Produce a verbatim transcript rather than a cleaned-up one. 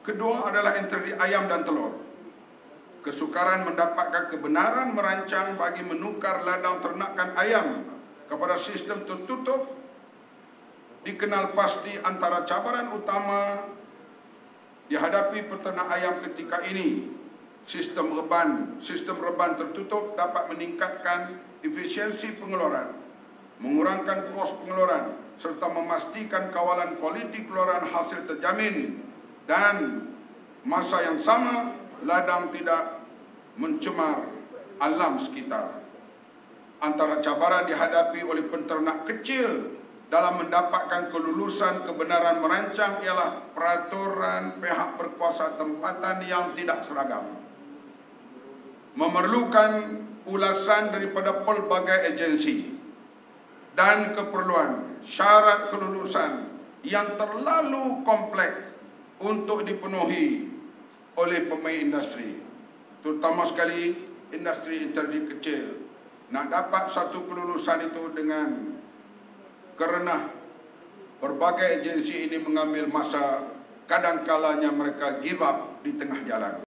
Kedua adalah industri ayam dan telur. Kesukaran mendapatkan kebenaran merancang bagi menukar ladang ternakan ayam kepada sistem tertutup dikenal pasti antara cabaran utama dihadapi peternak ayam ketika ini. Sistem reban, sistem reban tertutup dapat meningkatkan efisiensi pengeluaran, mengurangkan kos pengeluaran serta memastikan kawalan kualiti keluaran hasil terjamin, dan masa yang sama ladang tidak mencemar alam sekitar. Antara cabaran dihadapi oleh penternak kecil dalam mendapatkan kelulusan kebenaran merancang ialah peraturan pihak berkuasa tempatan yang tidak seragam, memerlukan ulasan daripada pelbagai agensi, dan keperluan syarat kelulusan yang terlalu kompleks untuk dipenuhi oleh pemain industri, terutama sekali industri industri kecil. Nak dapat satu kelulusan itu dengan kerana berbagai agensi ini mengambil masa, kadang kalanya mereka give up di tengah jalan.